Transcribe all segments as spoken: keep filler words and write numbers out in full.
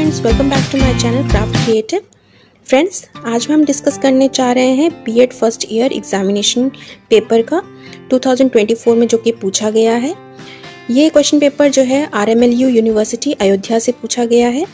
Friends, welcome back to my channel craft creative. Friends, आज हम discuss करने जा रहे हैं B Ed first year examination paper का दो हज़ार चौबीस में जो कि पूछा गया है। ये क्वेश्चन पेपर जो है आरएमएलयू यूनिवर्सिटी अयोध्या से पूछा गया है।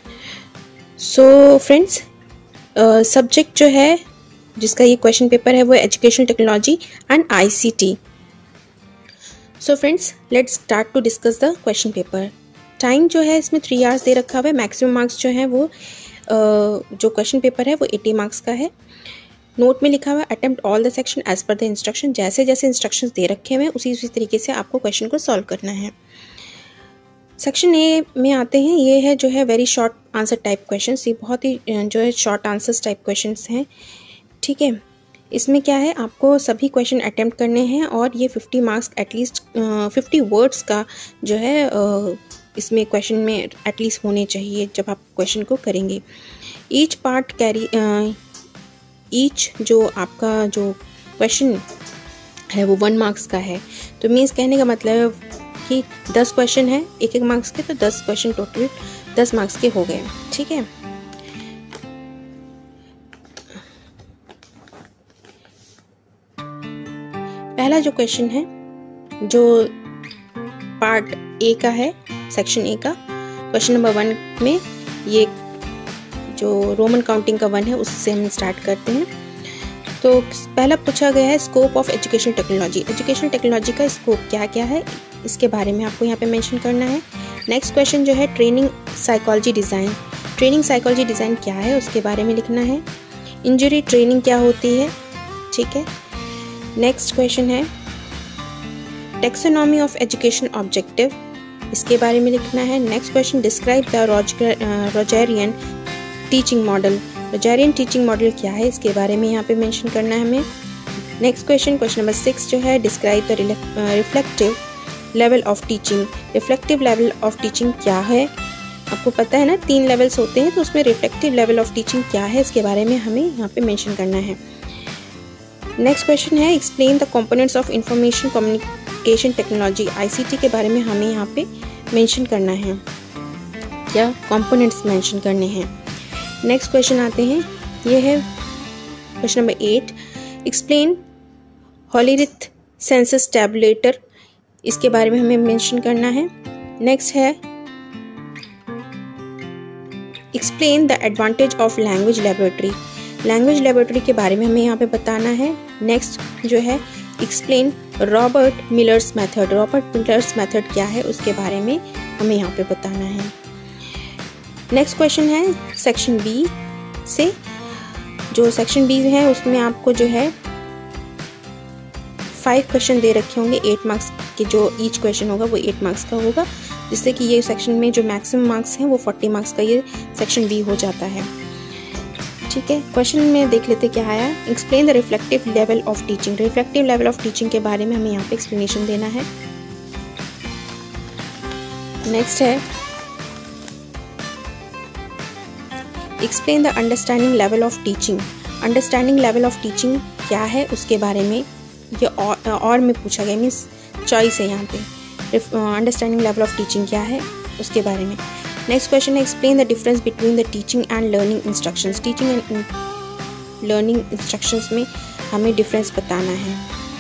सो फ्रेंड्स, सब्जेक्ट जो है जिसका ये क्वेश्चन पेपर है वो education technology and ICT. So friends, let's start to discuss the question paper. Time जो है इसमें थ्री आवर्स दे रखा हुआ है। मैक्सिमम मार्क्स जो है वो जो क्वेश्चन पेपर है वो अस्सी मार्क्स का है। नोट में लिखा हुआ है attempt all the section as per the instruction. जैसे जैसे इंस्ट्रक्शंस दे रखे हुए हैं उसी उसी तरीके से आपको क्वेश्चन को सॉल्व करना है। सेक्शन ए में आते हैं। ये है जो है very short answer type question. ये बहुत ही जो है शॉर्ट आंसर्स टाइप क्वेश्चन हैं, ठीक है। इसमें क्या है, आपको सभी क्वेश्चन अटेम्प्ट करने हैं और ये पचास मार्क्स एटलीस्ट पचास वर्ड्स का जो है uh, इसमें क्वेश्चन में एटलीस्ट होने चाहिए जब आप क्वेश्चन को करेंगे। ईच पार्ट कैरी ईच जो आपका जो क्वेश्चन है वो वन मार्क्स का है। तो मीन्स कहने का मतलब है कि दस क्वेश्चन है एक एक मार्क्स के, तो दस क्वेश्चन टोटल दस मार्क्स के हो गए, ठीक है। पहला जो क्वेश्चन है जो पार्ट ए का है, सेक्शन ए का, क्वेश्चन नंबर वन में ये जो रोमन काउंटिंग का वन है उससे हम स्टार्ट करते हैं। तो पहला पूछा गया है scope of education technology. Education technology का स्कोप क्या क्या है इसके बारे में आपको यहाँ पे मेंशन करना है। नेक्स्ट क्वेश्चन जो है training psychology design. Training psychology design क्या है उसके बारे में लिखना है। इंजरी ट्रेनिंग क्या होती है, ठीक है। नेक्स्ट क्वेश्चन है टेक्सोनॉमी ऑफ एजुकेशन ऑब्जेक्टिव, इसके बारे में लिखना है। Next question describe the Rogerian teaching model. Rogerian teaching model क्या है इसके बारे में यहाँ पे मेंशन करना है हमें। Next question question number six जो है describe the reflective level of teaching. Reflective level of teaching क्या है, आपको पता है ना तीन लेवल्स होते हैं, तो उसमें रिफ्लेक्टिव लेवल ऑफ टीचिंग क्या है इसके बारे में हमें यहाँ पे मेंशन करना है। नेक्स्ट क्वेश्चन है explain the components of information communication technology. ICT के बारे में हमें यहाँ पे मेंशन करना है, क्या कंपोनेंट्स मेंशन करने हैं। नेक्स्ट क्वेश्चन आते हैं, ये है question number eight explain Hollerith census tabulator, इसके बारे में हमें मेंशन करना है। नेक्स्ट है explain the advantage of language laboratory. Language laboratory के बारे में हमें यहाँ पे बताना है। नेक्स्ट जो है explain Robert Miller's method. Robert Miller's method क्या है उसके बारे में हमें यहाँ पे बताना है। नेक्स्ट क्वेश्चन है सेक्शन बी से। जो सेक्शन बी है उसमें आपको जो है फाइव क्वेश्चन दे रखे होंगे एट मार्क्स के। जो ईच क्वेश्चन होगा वो एट मार्क्स का होगा, जिससे कि ये सेक्शन में जो मैक्सिमम मार्क्स हैं वो फोर्टी मार्क्स का ये सेक्शन बी हो जाता है, ठीक है। क्वेश्चन में देख लेते क्या आया। Explain the reflective level of teaching. Reflective level of teaching के बारे में हमें यहाँ पे एक्सप्लेनेशन देना है। नेक्स्ट है explain the understanding level of teaching. Understanding level of teaching क्या है उसके बारे में ये और, और में पूछा गया, मीन्स चॉइस है यहाँ पे। अंडरस्टैंडिंग लेवल ऑफ टीचिंग क्या है उसके बारे में। नेक्स्ट क्वेश्चन है explain the difference between the teaching and learning instructions. Teaching and learning instructions में हमें डिफरेंस बताना है,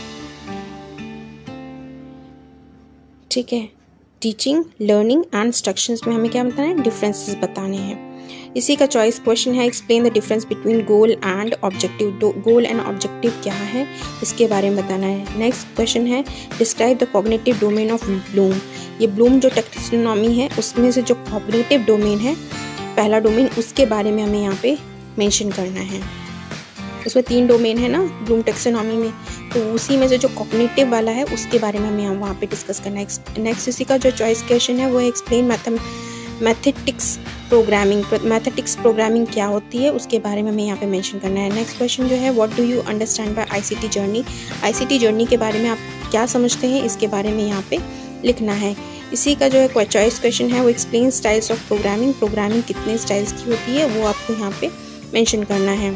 ठीक है। टीचिंग लर्निंग एंड इंस्ट्रक्शंस में हमें क्या बताना है, डिफरेंसेस बताने हैं। इसी का चॉइस क्वेश्चन है explain the difference between goal and objective. Goal and objective क्या है इसके बारे में बताना है। नेक्स्ट क्वेश्चन है describe the cognitive domain of Bloom. ये ब्लूम जो टेक्सोनॉमी है उसमें से जो कॉग्निटिव डोमेन है, पहला डोमेन, उसके बारे में हमें यहाँ पे मेंशन करना है। उसमें तीन डोमेन है ना ब्लूम टेक्सोनॉमी में, तो उसी में से जो कॉग्निटिव वाला है उसके बारे में हमें वहाँ पे डिस्कस करना है। नेक्स्ट इसी का जो चॉइस क्वेश्चन है वो explain math mathetics programming. Mathetics programming क्या होती है उसके बारे में हमें यहाँ पे मेंशन करना है। नेक्स्ट क्वेश्चन जो है what do you understand by ICT journey. ICT journey के बारे में आप क्या समझते हैं इसके बारे में यहाँ पे लिखना है। इसी का जो है चॉइस क्वेश्चन है वो explain styles of programming. Programming कितने स्टाइल्स की होती है वो आपको यहाँ पे मेंशन करना है।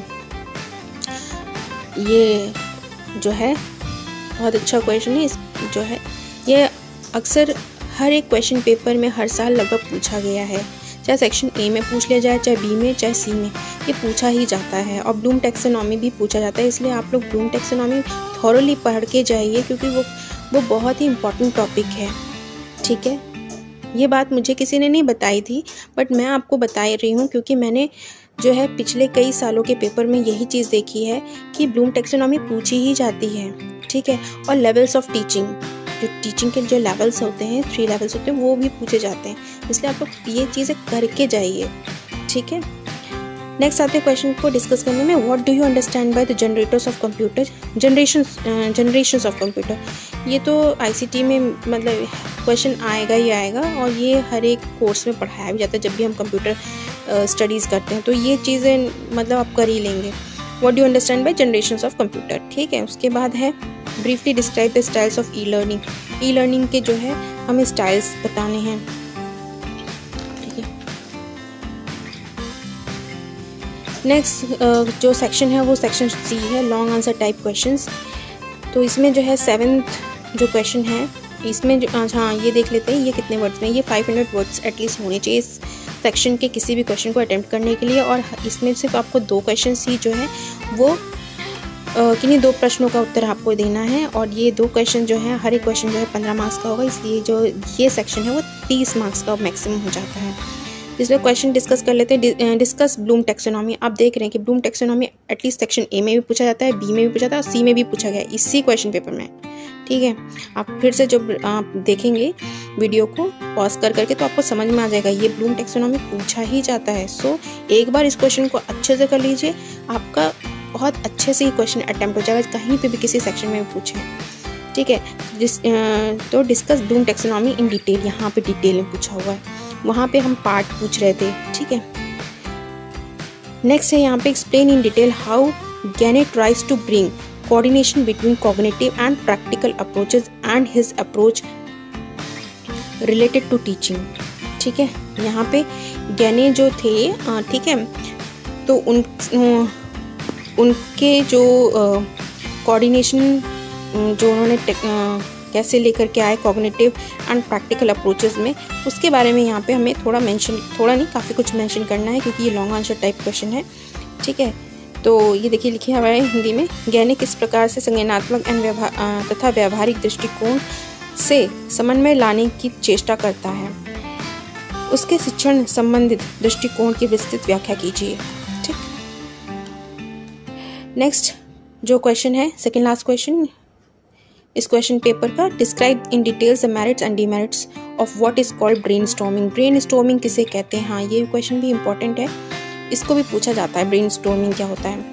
ये जो है बहुत अच्छा क्वेश्चन है। इस जो है ये अक्सर हर एक क्वेश्चन पेपर में हर साल लगभग पूछा गया है, चाहे सेक्शन ए में पूछ लिया जाए, चाहे बी में, चाहे सी में, ये पूछा ही जाता है। और ब्लूम टैक्सोनॉमी भी पूछा जाता है, इसलिए आप लोग ब्लूम टैक्सोनॉमी थॉरोली पढ़ के जाइए, क्योंकि वो वो बहुत ही इम्पॉर्टेंट टॉपिक है। ठीक है, ये बात मुझे किसी ने नहीं बताई थी, बट मैं आपको बता रही हूँ, क्योंकि मैंने जो है पिछले कई सालों के पेपर में यही चीज़ देखी है कि ब्लूम टैक्सोनॉमी पूछी ही जाती है। ठीक है, और लेवल्स ऑफ टीचिंग, जो टीचिंग के जो लेवल्स होते हैं, थ्री लेवल्स होते हैं, वो भी पूछे जाते हैं, इसलिए आप लोग ये चीज़ें करके जाइए। ठीक है, नेक्स्ट आते हैं क्वेश्चन को डिस्कस करने में। What do you understand by the generators of computer, generation generations of computer. ये तो आईसीटी में मतलब क्वेश्चन आएगा ही आएगा, और ये हर एक कोर्स में पढ़ाया भी जाता है जब भी हम कंप्यूटर स्टडीज़ uh, करते हैं, तो ये चीज़ें मतलब आप कर ही लेंगे। What do you understand by generations of computer. ठीक है, उसके बाद है briefly describe the styles of e learning. E learning के जो है हमें स्टाइल्स बताने हैं। ठीक है, नेक्स्ट uh, जो सेक्शन है वो सेक्शन सी है, लॉन्ग आंसर टाइप क्वेश्चंस। तो इसमें जो है सेवेंथ जो क्वेश्चन है, इसमें जो हाँ ये देख लेते हैं ये कितने वर्ड्स में, ये फाइव हंड्रेड वर्ड्स एटलीस्ट होने चाहिए इस सेक्शन के किसी भी क्वेश्चन को अटेम्प्ट करने के लिए। और इसमें सिर्फ आपको दो क्वेश्चन ही जो है वो किन्हीं दो प्रश्नों का उत्तर आपको देना है, और ये दो क्वेश्चन जो है हर एक क्वेश्चन जो है पंद्रह मार्क्स का होगा, इसलिए जो ये सेक्शन है वो तीस मार्क्स का मैक्सिमम हो जाता है। इसमें क्वेश्चन डिस्कस कर लेते हैं। Discuss Bloom taxonomy. आप देख रहे हैं कि Bloom taxonomy at least section A में भी पूछा जाता है, बी में भी पूछा जाता है, और सी में भी पूछा गया इसी क्वेश्चन पेपर में। ठीक है, आप फिर से जब आप देखेंगे वीडियो को पॉज कर करके तो आपको समझ में आ जाएगा ये ब्लूम टैक्सोनॉमी पूछा ही जाता है। सो एक बार इस क्वेश्चन को अच्छे से कर लीजिए, आपका बहुत अच्छे से ये क्वेश्चन अटेम्प्ट हो जाएगा, कहीं पे भी किसी सेक्शन में पूछे। ठीक है, जिस तो discuss Bloom taxonomy in detail, यहाँ पे डिटेल में पूछा हुआ है, वहाँ पे हम पार्ट पूछ रहे थे। ठीक है, नेक्स्ट है यहाँ पे explain in detail how Gagne tries to bring coordination between cognitive and practical approaches and his approach related to teaching। ठीक है, यहाँ पे गैने जो थे, ठीक है, तो उन उनके जो कोऑर्डिनेशन जो उन्होंने कैसे लेकर के आए कॉग्निटिव एंड प्रैक्टिकल अप्रोचेस में, उसके बारे में यहाँ पे हमें थोड़ा मेंशन, थोड़ा नहीं काफ़ी कुछ मेंशन करना है, क्योंकि ये लॉन्ग आंसर टाइप क्वेश्चन है। ठीक है, तो ये देखिए लिखे हुआ है हिंदी में, गैने किस प्रकार से संज्ञानात्मक एवं व्यवहार तथा व्यावहारिक दृष्टिकोण से समन्वय लाने की चेष्टा करता है, उसके शिक्षण संबंधित दृष्टिकोण की विस्तृत व्याख्या कीजिए। ठीक, नेक्स्ट जो क्वेश्चन है, सेकेंड लास्ट क्वेश्चन इस क्वेश्चन पेपर का, describe in details the merits and demerits of what is called brainstorming. Brainstorming किसे कहते हैं, हाँ ये क्वेश्चन भी इंपॉर्टेंट है, इसको भी पूछा जाता है ब्रेनस्टॉर्मिंग क्या होता है।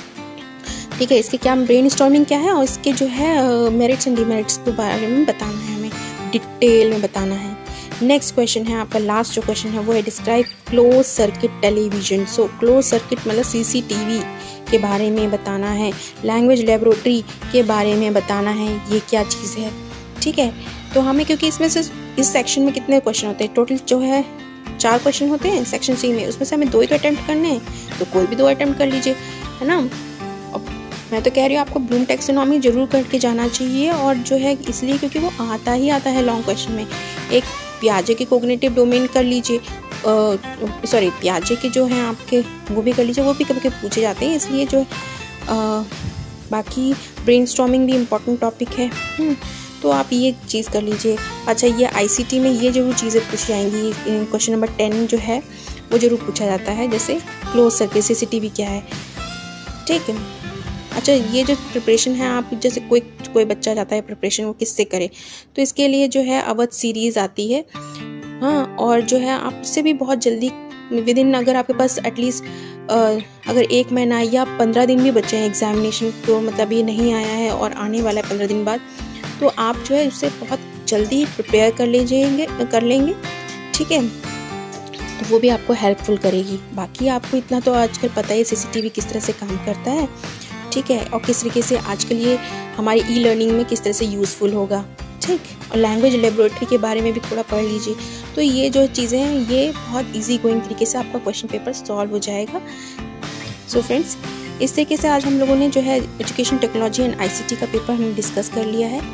ठीक है, इसके क्या ब्रेनस्टॉर्मिंग क्या है और इसके जो है मेरिट्स एंड डिमेरिट्स के बारे में बताना है, हमें डिटेल में बताना है। नेक्स्ट क्वेश्चन है आपका लास्ट जो क्वेश्चन है वो है describe close circuit television. So close circuit मतलब सीसीटीवी के बारे में बताना है, लैंग्वेज लेबोरेटरी के बारे में बताना है, ये क्या चीज़ है। ठीक है, तो हमें क्योंकि इसमें से इस सेक्शन में कितने क्वेश्चन होते हैं, टोटल जो है चार क्वेश्चन होते हैं सेक्शन सी में, उसमें से हमें दो ही तो अटेम्प्ट करने हैं, तो कोई भी दो अटेम्प्ट कर लीजिए, है ना। अब मैं तो कह रही हूँ आपको ब्लूम टैक्सोनॉमी जरूर करके जाना चाहिए, और जो है इसलिए क्योंकि वो आता ही आता है लॉन्ग क्वेश्चन में। एक पियाजे के कोग्निटिव डोमेन कर लीजिए, सॉरी पियाजे के जो हैं आपके वो भी कर लीजिए, वो भी कभी कभी पूछे जाते हैं, इसलिए जो आ, बाकी ब्रेनस्टॉर्मिंग भी इम्पोर्टेंट टॉपिक है, तो आप ये चीज़ कर लीजिए। अच्छा, ये आईसीटी में ये जरूर चीज़ें पूछी जाएंगी, क्वेश्चन नंबर टेन जो है वो जरूर पूछा जाता है, जैसे क्लोज सर्किट सीसीटीवी क्या है। ठीक है, अच्छा ये जो प्रिपरेशन है, आप जैसे कोई कोई बच्चा जाता है प्रिपरेशन वो किससे करे, तो इसके लिए जो है अवध सीरीज़ आती है, हाँ, और जो है आपसे भी बहुत जल्दी विद इन, अगर आपके पास एटलीस्ट अगर एक महीना या पंद्रह दिन भी बचे हैं एग्जामिनेशन को, मतलब ये नहीं आया है और आने वाला है पंद्रह दिन बाद, तो आप जो है उससे बहुत जल्दी प्रिपेयर कर लीजिएंगे कर लेंगे। ठीक है, तो वो भी आपको हेल्पफुल करेगी। बाकी आपको इतना तो आजकल पता है सीसीटीवी किस तरह से काम करता है, ठीक है, और किस तरीके से आजकल ये हमारी ई लर्निंग में किस तरह से यूज़फुल होगा। ठीक, और लैंग्वेज लेबोरेटरी के बारे में भी थोड़ा पढ़ लीजिए। तो ये जो चीज़ें हैं ये बहुत इजी गोइंग तरीके से आपका क्वेश्चन पेपर सॉल्व हो जाएगा। सो फ्रेंड्स, इस तरीके से आज हम लोगों ने जो है एजुकेशन टेक्नोलॉजी एंड आईसीटी का पेपर हमने डिस्कस कर लिया है।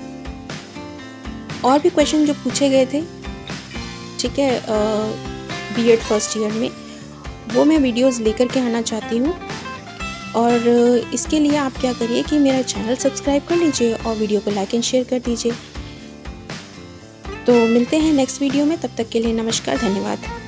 और भी क्वेश्चन जो पूछे गए थे, ठीक है, बीएड फर्स्ट ईयर में, वो मैं वीडियोस लेकर के आना चाहती हूँ। और इसके लिए आप क्या करिए कि मेरा चैनल सब्सक्राइब कर लीजिए और वीडियो को लाइक एंड शेयर कर दीजिए। तो मिलते हैं नेक्स्ट वीडियो में, तब तक के लिए नमस्कार, धन्यवाद।